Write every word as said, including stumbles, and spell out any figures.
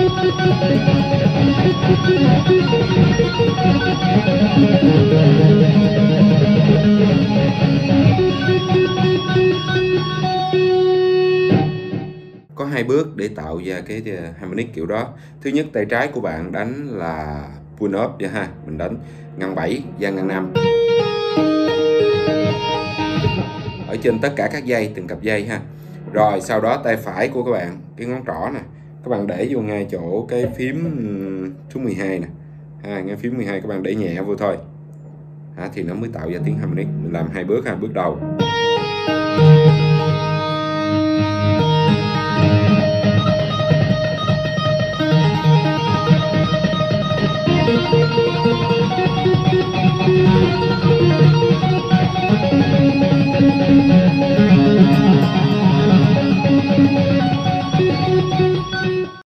Có hai bước để tạo ra cái harmonic kiểu đó. Thứ nhất, tay trái của bạn đánh là pull up nha ha, mình đánh ngăn bảy và ngăn năm ở trên tất cả các dây, từng cặp dây ha. Rồi sau đó tay phải của các bạn, cái ngón trỏ nè, các bạn để vô ngay chỗ cái phím số mười hai nè ha, ngay phím mười hai các bạn để nhẹ vô thôi ha, thì nó mới tạo ra tiếng harmonic. Mình làm hai bước ha. Bước đầu